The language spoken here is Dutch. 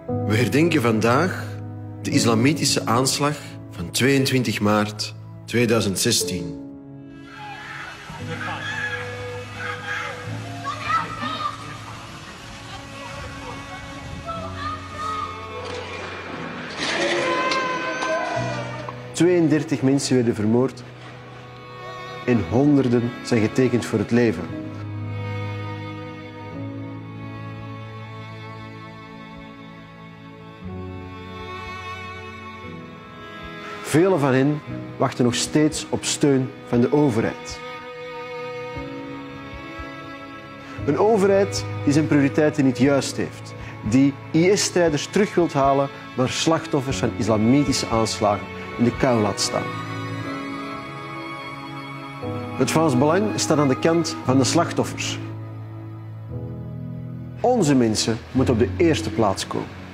We herdenken vandaag de islamitische aanslag van 22 maart 2016. ...32 mensen werden vermoord en honderden zijn getekend voor het leven. Velen van hen wachten nog steeds op steun van de overheid. Een overheid die zijn prioriteiten niet juist heeft, die IS-strijders terug wilt halen, maar slachtoffers van islamitische aanslagen in de kou laat staan. Het Vlaams Belang staat aan de kant van de slachtoffers. Onze mensen moeten op de eerste plaats komen.